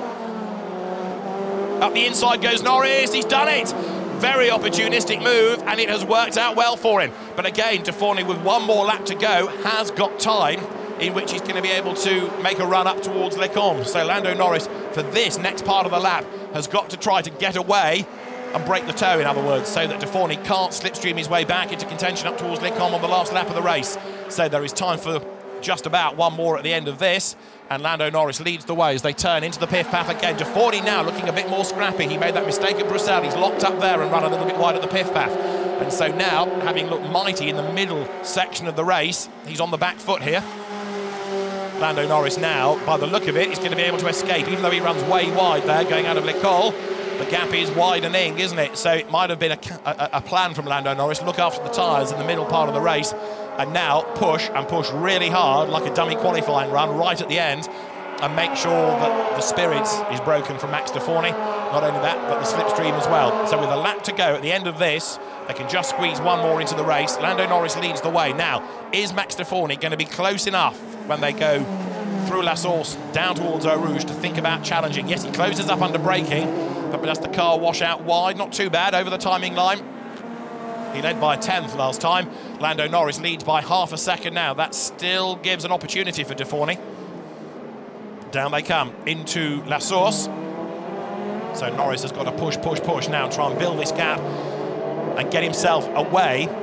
Up the inside goes Norris, he's done it! Very opportunistic move, and it has worked out well for him. But again, De Forney, with one more lap to go, has got time in which he's going to be able to make a run up towards Les Combes. So Lando Norris, for this next part of the lap, has got to try to get away and break the toe, in other words, so that De Forney can't slipstream his way back into contention up towards Les Combes on the last lap of the race. So there is time for just about one more at the end of this, and Lando Norris leads the way as they turn into the piff-paff again. De Forney now looking a bit more scrappy. He made that mistake at Bruxelles. He's locked up there and run a little bit wide at the piff-paff. And so now, having looked mighty in the middle section of the race, he's on the back foot here. Lando Norris now, by the look of it, is going to be able to escape, even though he runs way wide there, going out of L'École. The gap is widening, isn't it? So it might have been a plan from Lando Norris, look after the tyres in the middle part of the race, and now push, and push really hard, like a dummy qualifying run, right at the end, and make sure that the spirit is broken from Max De Forney. Not only that, but the slipstream as well. So with a lap to go at the end of this, they can just squeeze one more into the race. Lando Norris leads the way. Now, is Max De Forney going to be close enough when they go through La Source down towards Eau Rouge to think about challenging? Yes, he closes up under braking, but does the car wash out wide? Not too bad over the timing line. He led by a 10th last time. Lando Norris leads by half a second now. That still gives an opportunity for De Forney. Down they come into La Source. So Norris has got to push now, try and build this gap and get himself away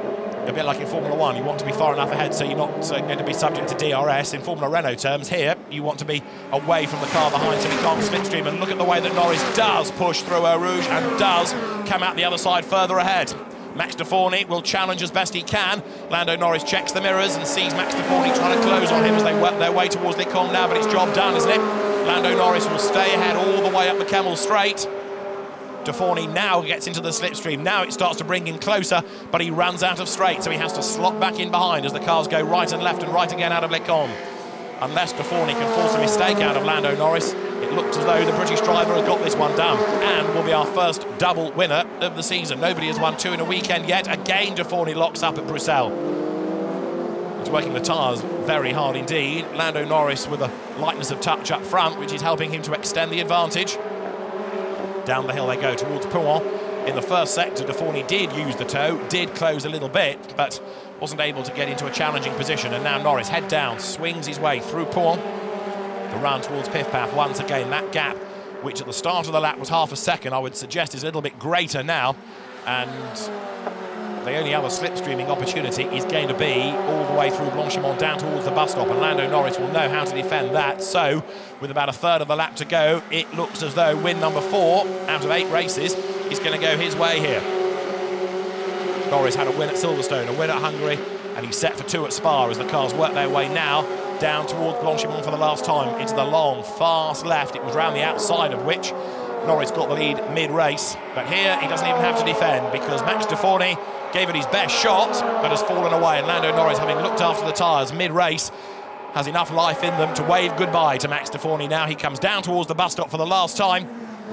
a bit like in Formula 1, you want to be far enough ahead so you're not going to be subject to DRS. In Formula Renault terms, here, you want to be away from the car behind so you can't slipstream. And look at the way that Norris does push through Eau Rouge and does come out the other side further ahead. Max Deforny will challenge as best he can. Lando Norris checks the mirrors and sees Max Deforny trying to close on him as they work their way towards Les Combes now, but it's job done, isn't it? Lando Norris will stay ahead all the way up the Kemmel Straight. Deforny now gets into the slipstream. Now it starts to bring him closer, but he runs out of straight, so he has to slot back in behind as the cars go right and left and right again out of Les Combes. Unless Deforny can force a mistake out of Lando Norris, it looks as though the British driver has got this one done and will be our first double winner of the season. Nobody has won two in a weekend yet. Again, Deforny locks up at Bruxelles. He's working the tyres very hard indeed. Lando Norris with a lightness of touch up front, which is helping him to extend the advantage. Down the hill they go towards Pouhon. In the first sector, Deforny did use the toe, did close a little bit, but wasn't able to get into a challenging position. And now Norris, head down, swings his way through Pouhon. The run towards Pif-Paf once again. That gap, which at the start of the lap was half a second, I would suggest is a little bit greater now. And the only other slipstreaming opportunity is going to be all the way through Blanchimont down towards the bus stop, and Lando Norris will know how to defend that. So, with about a third of the lap to go, it looks as though win number 4 out of 8 races is going to go his way here. Norris had a win at Silverstone, a win at Hungary, and he's set for 2 at Spa as the cars work their way now down towards Blanchimont for the last time into the long, fast left. It was round the outside of which Norris got the lead mid-race, but here he doesn't even have to defend because Max Deforny gave it his best shot, but has fallen away, and Lando Norris, having looked after the tyres mid-race, has enough life in them to wave goodbye to Max Deforny. Now he comes down towards the bus stop for the last time.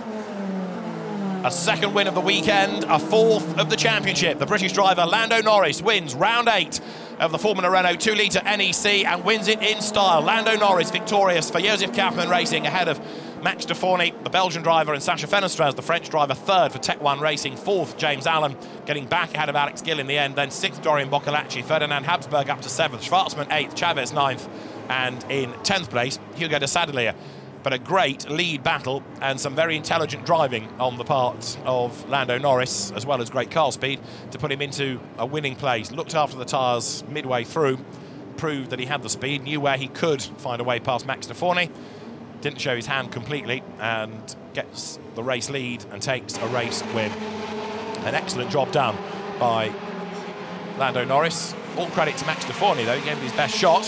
A second win of the weekend, a 4th of the championship. The British driver Lando Norris wins round 8 of the Formula Renault 2-litre NEC and wins it in style. Lando Norris victorious for Josef Kaufmann Racing ahead of Max Deforny, the Belgian driver, and Sacha Fenestraz, the French driver, 3rd for Tech 1 Racing, 4th James Allen, getting back ahead of Alex Gill in the end, then 6th Dorian Boccolacci, Ferdinand Habsburg up to 7th, Schwarzman 8th, Chavez 9th, and in 10th place, Hugo de Sadelier. But a great lead battle and some very intelligent driving on the part of Lando Norris, as well as great car speed, to put him into a winning place. Looked after the tyres midway through, proved that he had the speed, knew where he could find a way past Max Deforny, didn't show his hand completely, and gets the race lead and takes a race win. An excellent job done by Lando Norris. All credit to Max Deforny, though. He gave it his best shot.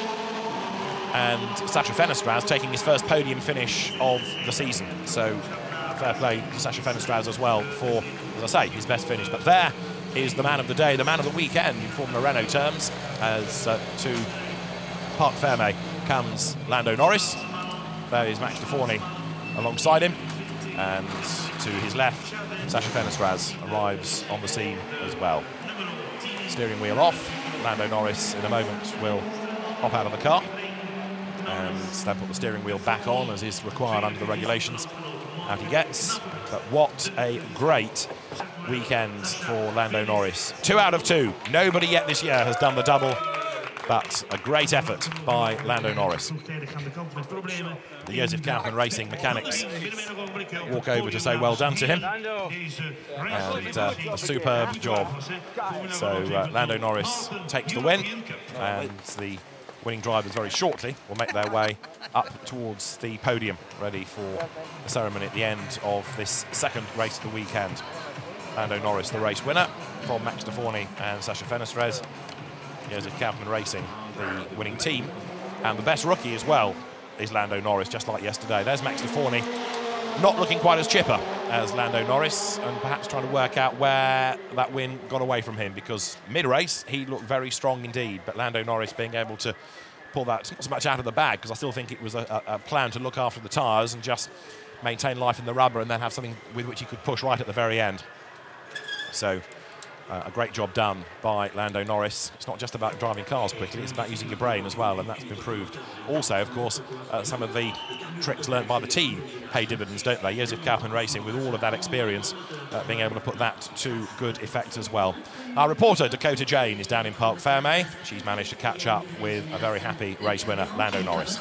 And Sacha Fenestraz taking his first podium finish of the season. So fair play to Sacha Fenestraz as well for, as I say, his best finish. But there is the man of the day, the man of the weekend in Formula Renault terms, as to Parc Fermé comes Lando Norris. There is Max Deforny alongside him. And to his left, Sacha Fenestraz arrives on the scene as well. Steering wheel off. Lando Norris in a moment will hop out of the car and then put the steering wheel back on as is required under the regulations. Out he gets. But what a great weekend for Lando Norris. 2 out of 2. Nobody yet this year has done the double, but a great effort by Lando Norris. The Josef Kaufmann Racing mechanics walk over to say well done to him, and a superb job. So Lando Norris takes the win, and the winning drivers very shortly will make their way up towards the podium, ready for the ceremony at the end of this second race of the weekend. Lando Norris, the race winner, from Max Deforny and Sacha Fenestraz. Josef Kaufmann Racing, the winning team. And the best rookie as well is Lando Norris, just like yesterday. There's Max Deforny, not looking quite as chipper as Lando Norris, and perhaps trying to work out where that win got away from him, because mid-race he looked very strong indeed, but Lando Norris being able to pull that not so much out of the bag, because I still think it was a plan to look after the tyres and just maintain life in the rubber and then have something with which he could push right at the very end. So a great job done by Lando Norris. It's not just about driving cars quickly, it's about using your brain as well, and that's been proved. Also, of course, some of the tricks learned by the team pay dividends, don't they? Josef Kaufmann Racing, with all of that experience, being able to put that to good effect as well. Our reporter, Dakota Jane, is down in Parc Fermé. She's managed to catch up with a very happy race winner, Lando Norris.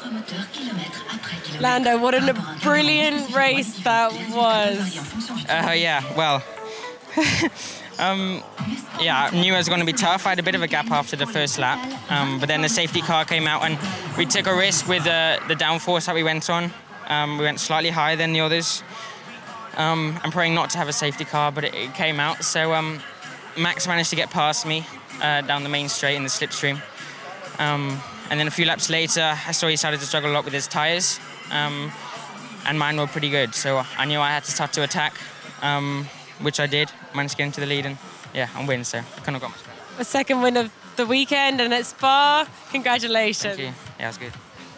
Lando, what a brilliant race that was. Yeah, well, Yeah, I knew it was going to be tough. I had a bit of a gap after the first lap, but then the safety car came out and we took a risk with the downforce that we went on. We went slightly higher than the others. I'm praying not to have a safety car, but it came out. So Max managed to get past me down the main straight in the slipstream. And then a few laps later, I saw he started to struggle a lot with his tyres, and mine were pretty good. So I knew I had to start to attack, which I did. Managed to get into the lead and win. So I couldn't have got much better. A second win of the weekend, and at Spa. Congratulations. Thank you. Yeah, it was good.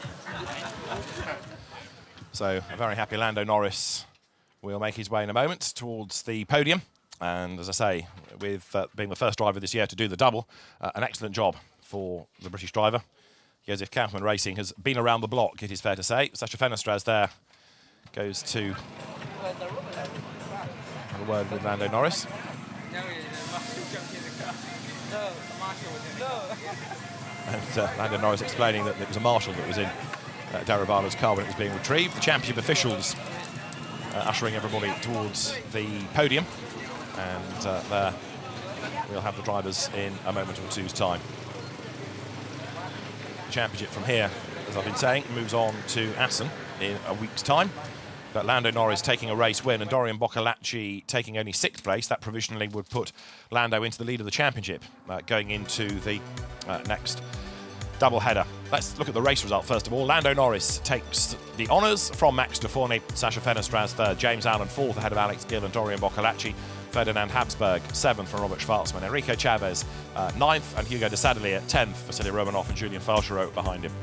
So a very happy Lando Norris will make his way in a moment towards the podium. And as I say, with being the first driver this year to do the double, an excellent job for the British driver. Josef Kaufmann Racing has been around the block, it is fair to say. Sasha Fenestraz there goes to have a word with Lando Norris. And Lando Norris explaining that it was a marshal that was in Daravala's car when it was being retrieved. The championship officials ushering everybody towards the podium. And there we'll have the drivers in a moment or two's time. The championship from here, as I've been saying, moves on to Assen in a week's time. But Lando Norris taking a race win and Dorian Boccolacci taking only 6th place. That provisionally would put Lando into the lead of the championship going into the next double header. Let's look at the race result first of all. Lando Norris takes the honours from Max Duforny, Sasha Fenestraz third, James Allen 4th ahead of Alex Gill and Dorian Boccolacci, Ferdinand Habsburg 7th from Robert Schwarzman, Enrico Chavez 9th, and Hugo de Sadelier 10th, Vasily Romanov and Julian Falchereau behind him.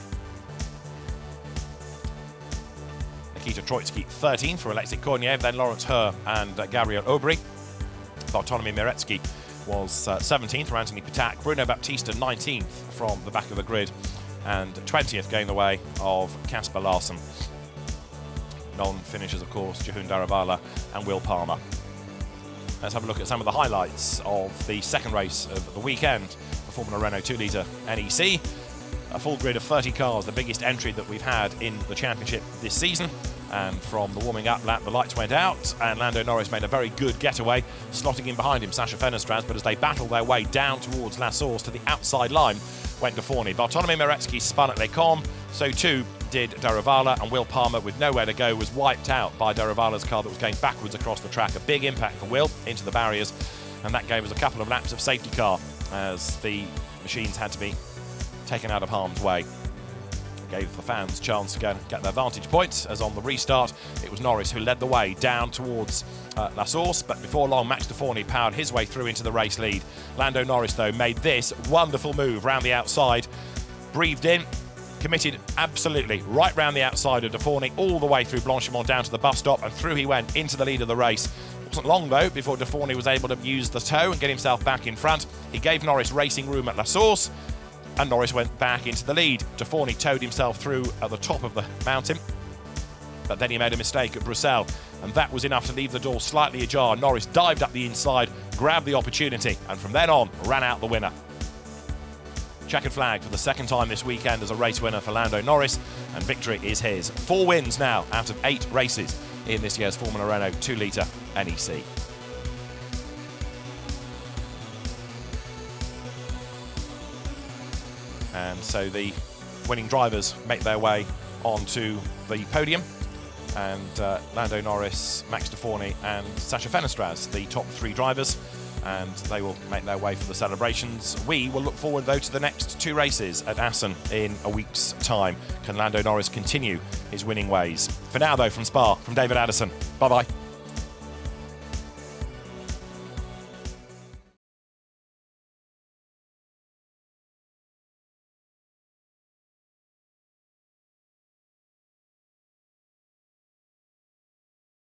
Nikita Troitsky 13th for Alexei Korniev, then Lawrence Herr and Gabriel Aubry. Bartolomei Miretsky was 17th for Anthony Patak, Bruno Baptista 19th from the back of the grid, and 20th going the way of Kasper Larsen. Non-finishers, of course, Jehoon Daruvala and Will Palmer. Let's have a look at some of the highlights of the second race of the weekend, the Formula Renault 2-litre NEC. A full grid of 30 cars, the biggest entry that we've had in the championship this season. And from the warming up lap, the lights went out, and Lando Norris made a very good getaway, slotting in behind him Sasha Fenestraz. But as they battled their way down towards La Source to the outside line, went Duforny. Bartolomei Miretsky spun at Les Combes, so too did Daruvala, and Will Palmer, with nowhere to go, was wiped out by Daruvala's car that was going backwards across the track. A big impact for Will into the barriers, and that gave us a couple of laps of safety car as the machines had to be taken out of harm's way. Gave the fans a chance to go and get their vantage points, as on the restart it was Norris who led the way down towards La Source, but before long Max Duforny powered his way through into the race lead. Lando Norris though made this wonderful move round the outside, breathed in, committed absolutely right round the outside of Duforny all the way through Blanchimont down to the bus stop, and through he went into the lead of the race. It wasn't long though before Duforny was able to use the toe and get himself back in front. He gave Norris racing room at La Source, and Norris went back into the lead. Duforny towed himself through at the top of the mountain, but then he made a mistake at Bruxelles, and that was enough to leave the door slightly ajar. Norris dived up the inside, grabbed the opportunity, and from then on ran out the winner. Checkered flag for the second time this weekend as a race winner for Lando Norris, and victory is his. 4 wins now out of 8 races in this year's Formula Renault 2-litre NEC. And so the winning drivers make their way onto the podium, and Lando Norris, Max Duforny and Sasha Fenestraz, the top 3 drivers, and they will make their way for the celebrations. We will look forward though to the next 2 races at Assen in a week's time. Can Lando Norris continue his winning ways? For now though, from Spa, from David Addison, bye-bye.